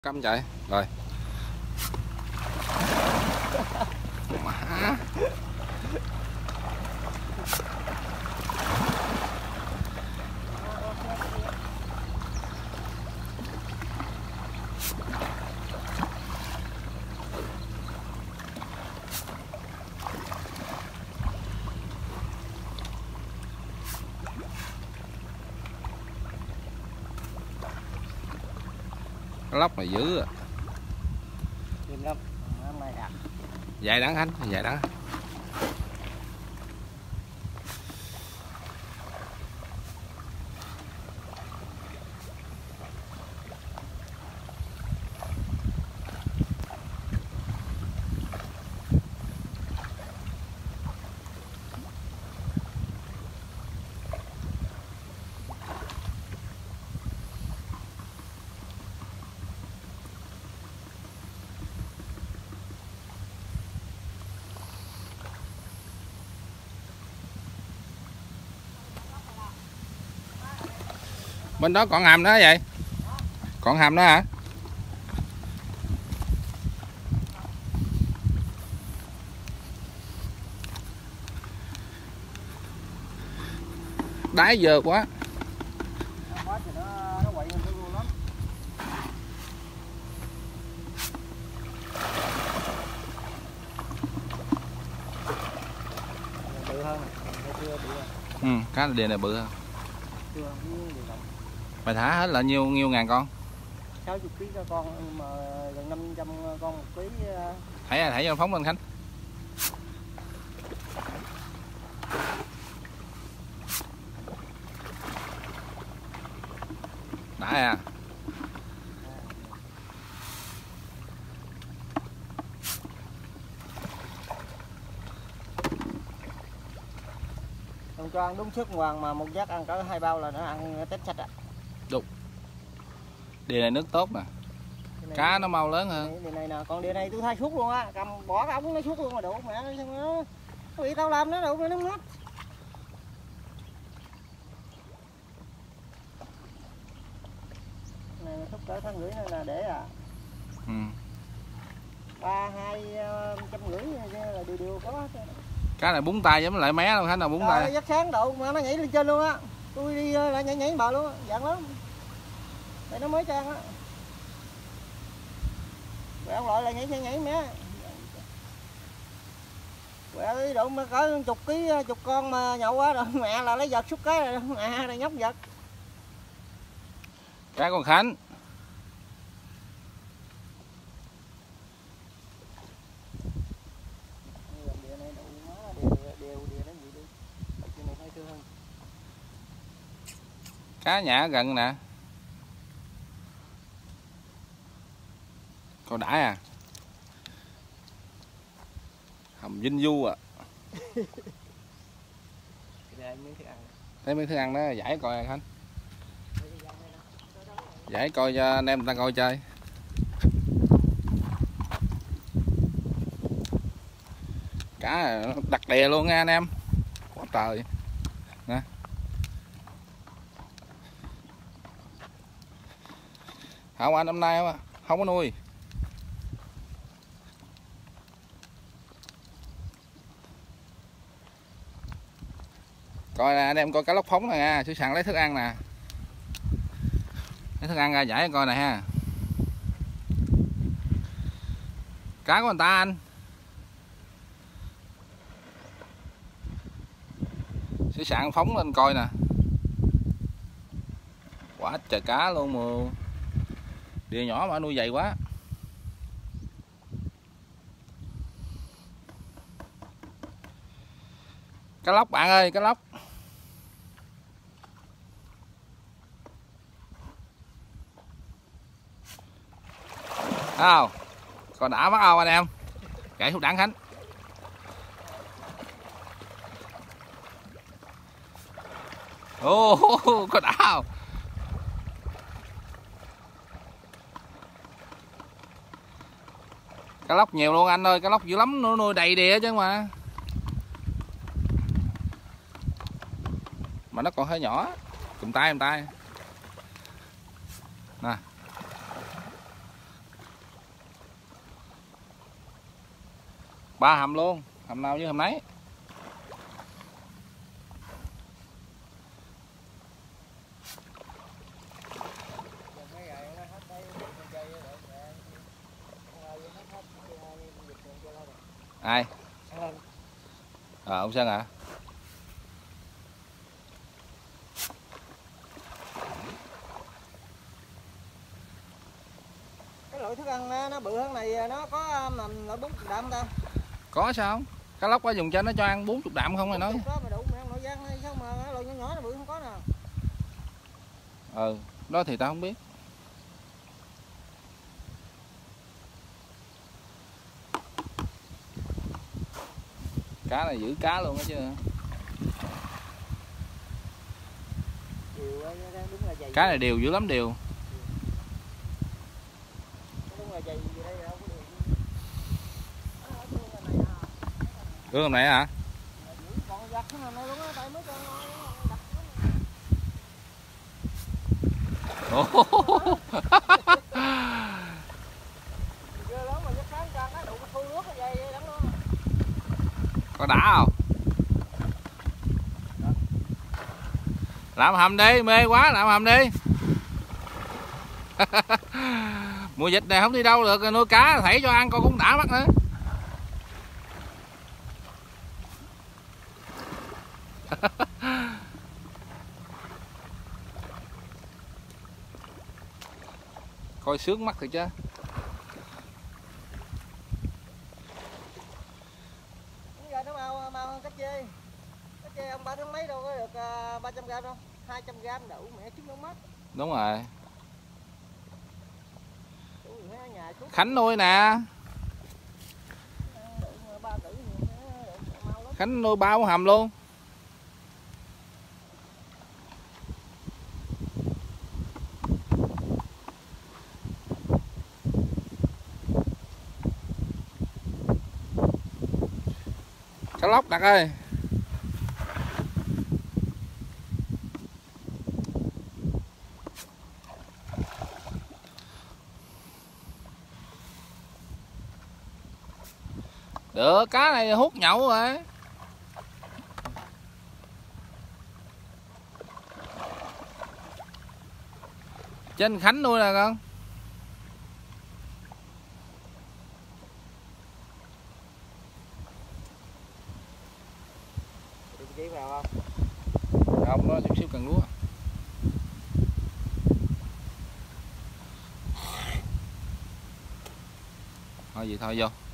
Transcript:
Cắm chạy rồi. Má. Cái lóc này dữ à. Chim lắm, hôm nay đạt. Dài đắng Khánh, dài đắng. Bên đó còn hầm đó vậy? Còn hầm đó hả? Đáy giờ quá. Bự hơn này. Cá đìa này bự hơn. Mày thả hết là nhiêu ngàn con? 60 kg cho con, mà gần 500 con 1 kg. Thảy cho phóng lên Khánh. Đã à. Không cho ăn đúng sức hoàng, mà một giấc ăn cỡ 2 bao là nó ăn tết sạch ạ. Đúng. Đìa này nước tốt nè. Cá nó mau lớn hơn. Đìa này nè, còn đìa này tôi thay suốt luôn á, cầm bỏ cái ống nó suốt luôn mà đủ mẹ nó bị tao làm nó đủ mẹ nó mất. Này thúc cỡ 1,5 tháng là để à. 250 là đều có. Cá này búng tay giống lại mé đâu Khánh, nào búng tay. Giấc sáng độ mà nó nhảy lên trên luôn á. Tôi đi lại nhảy bờ luôn á, giận lắm. Để nó mới trang á. Rồi ông loại là nhảy mé. Rồi độ mà cỡ chục con mà nhậu quá rồi mẹ là lấy giật xúc cái rồi mẹ rồi nhóc giật. Cá con Khánh. Cá nhả gần nè. Coi đã à. Hầm Vinh Du à. Thấy miếng thức ăn đó, giải coi à Khánh. Giải coi cho anh em người ta coi chơi. Cá đặc đè luôn nha anh em. Quá trời. Nè. Không anh, năm nay không có nuôi. Coi nè anh em, coi cá lóc phóng nè nha, sẵn sàng lấy thức ăn nè. Lấy thức ăn ra giải coi nè ha. Cá của người ta anh. Sẵn sàng phóng lên coi nè. Quá trời cá luôn mà. Đìa nhỏ mà nuôi dày quá. Cá lóc bạn ơi, cá lóc. Không? Còn đã bắt không anh em? Gãy thuốc đắng Khánh. Ồ, có đã không? Cá lóc nhiều luôn anh ơi, cá lóc dữ lắm, nó nuôi đầy đìa chứ mà. Mà nó còn hơi nhỏ, cầm tay nè. 3 hầm luôn, hầm nào như hầm nấy. Ai? Ông Sơn hả? Cái loại thức ăn nó bự hơn này nó có nằm loại 40 đạm ta? Có sao không? Cá lóc ở dùng cho nó cho ăn 40 đạm không mày nói? Đó mà đủ mày ăn nội giang hay sao mà cái loại nhỏ nhỏ nó bự không có nè. Đó thì tao không biết. Cá này giữ cá luôn đó chứ. Cá này đều dữ lắm, đều. Ương hôm nay hả? Có đã không? Làm hầm đi, mê quá, làm hầm đi. Mùa dịch này không đi đâu được, nuôi cá thảy cho ăn con cũng đã mắt nữa. Coi sướng mắt thì chứ. Giờ nó mau hơn cách chê. Cách chê ông 3 tháng mấy đâu có được 300g đâu. 200g đủ mẹ trứng nó mất. Đúng rồi. Khánh nuôi nè. Khánh nuôi 3 hầm luôn. Cá lóc Đạt ơi. Được, cá này hút nhậu rồi. Trên Khánh nuôi nè con. Không, nó chút xíu cần lúa. Thôi vậy thôi vô.